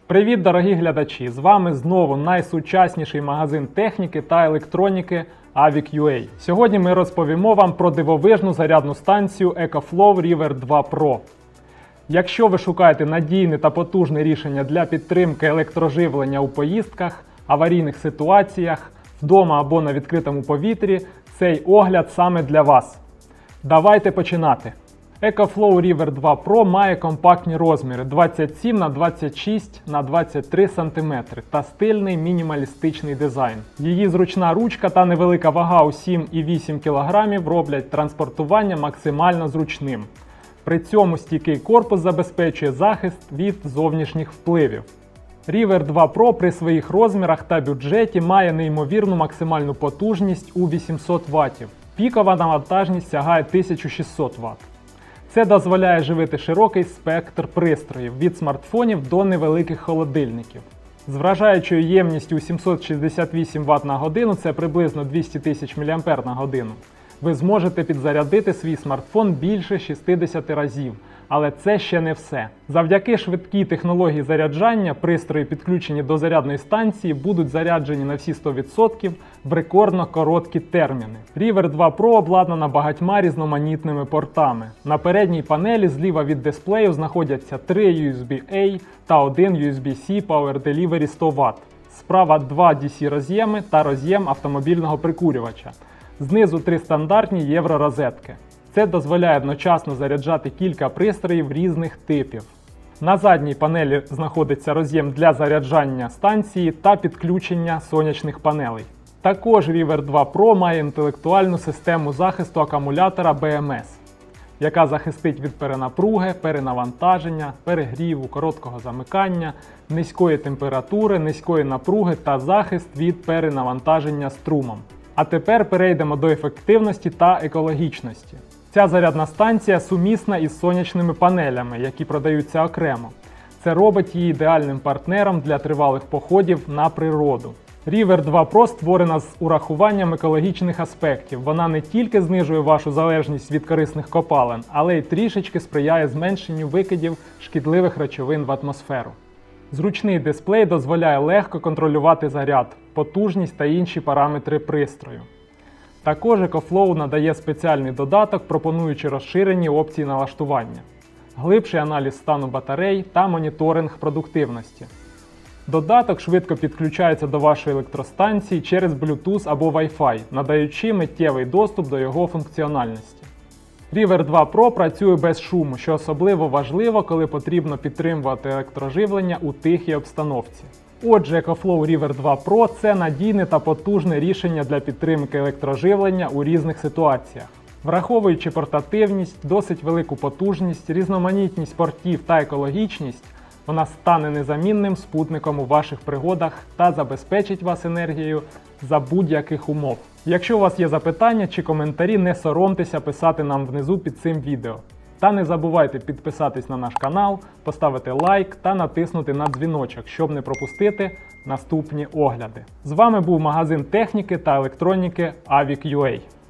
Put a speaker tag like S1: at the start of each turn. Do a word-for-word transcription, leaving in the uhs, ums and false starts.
S1: Привіт, дорогі глядачі! З вами знову найсучасніший магазин техніки та електроніки авік точка ю а. Сьогодні ми розповімо вам про дивовижну зарядну станцію EcoFlow River два Pro. Якщо ви шукаєте надійне та потужне рішення для підтримки електроживлення у поїздках, аварійних ситуаціях, вдома або на відкритому повітрі, цей огляд саме для вас. Давайте починати! EcoFlow River два Pro має компактні розміри двадцять сім на двадцять шість на двадцять три сантиметри та стильний мінімалістичний дизайн. Її зручна ручка та невелика вага у сім і вісім кілограмів роблять транспортування максимально зручним. При цьому стійкий корпус забезпечує захист від зовнішніх впливів. River два Pro при своїх розмірах та бюджеті має неймовірну максимальну потужність у вісімсот ваттів. Пікова навантажність сягає тисяча шістсот ватт. Це дозволяє живити широкий спектр пристроїв від смартфонів до невеликих холодильників. З вражаючою ємністю сімсот шістдесят вісім ватт на годину, це приблизно двісті тисяч міліампер на годину, ви зможете підзарядити свій смартфон більше шістдесят разів. Але це ще не все. Завдяки швидкій технології заряджання, пристрої, підключені до зарядної станції, будуть заряджені на всі сто відсотків в рекордно короткі терміни. River два Pro обладнана багатьма різноманітними портами. На передній панелі зліва від дисплею знаходяться три ю ес бі-A та один ю ес бі-C Power Delivery сто ватт. Справа два ді сі роз'єми та роз'єм автомобільного прикурювача. Знизу три стандартні євро-розетки. Це дозволяє одночасно заряджати кілька пристроїв різних типів. На задній панелі знаходиться роз'єм для заряджання станції та підключення сонячних панелей. Також River два Pro має інтелектуальну систему захисту акумулятора бі ем ес, яка захистить від перенапруги, перенавантаження, перегріву, короткого замикання, низької температури, низької напруги та захист від перенавантаження струмом. А тепер перейдемо до ефективності та екологічності. Ця зарядна станція сумісна із сонячними панелями, які продаються окремо. Це робить її ідеальним партнером для тривалих походів на природу. River два Pro створена з урахуванням екологічних аспектів. Вона не тільки знижує вашу залежність від корисних копалин, але й трішечки сприяє зменшенню викидів шкідливих речовин в атмосферу. Зручний дисплей дозволяє легко контролювати заряд, потужність та інші параметри пристрою. Також EcoFlow надає спеціальний додаток, пропонуючи розширені опції налаштування, глибший аналіз стану батарей та моніторинг продуктивності. Додаток швидко підключається до вашої електростанції через Bluetooth або Wi-Fi, надаючи миттєвий доступ до його функціональності. River два Pro працює без шуму, що особливо важливо, коли потрібно підтримувати електроживлення у тихій обстановці. Отже, EcoFlow River два Pro – це надійне та потужне рішення для підтримки електроживлення у різних ситуаціях. Враховуючи портативність, досить велику потужність, різноманітність портів та екологічність, вона стане незамінним спутником у ваших пригодах та забезпечить вас енергією за будь-яких умов. Якщо у вас є запитання чи коментарі, не соромтеся писати нам внизу під цим відео. Та не забувайте підписатись на наш канал, поставити лайк та натиснути на дзвіночок, щоб не пропустити наступні огляди. З вами був магазин техніки та електроніки авік точка ю а.